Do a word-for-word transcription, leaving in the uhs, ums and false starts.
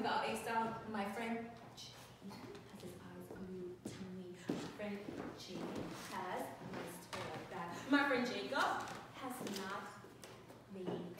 without a sound. My friend has his eyes glued to me. My friend Jacob has a nice toy like that. My friend Jacob has not made